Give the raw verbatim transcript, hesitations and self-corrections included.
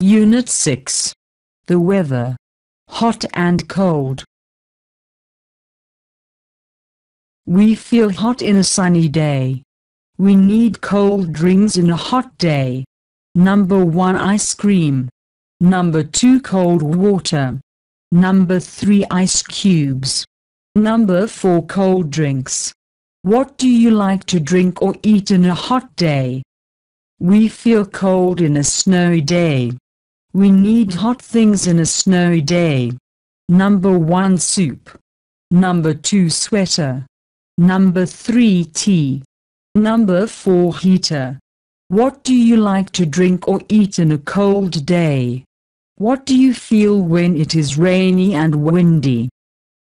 Unit six. The weather. Hot and cold. We feel hot in a sunny day. We need cold drinks in a hot day. Number one, ice cream. Number two, cold water. Number three, ice cubes. Number four, cold drinks. What do you like to drink or eat in a hot day? We feel cold in a snowy day. We need hot things in a snowy day. Number one, soup. Number two, sweater. Number three, tea. Number four, heater. What do you like to drink or eat in a cold day? What do you feel when it is rainy and windy?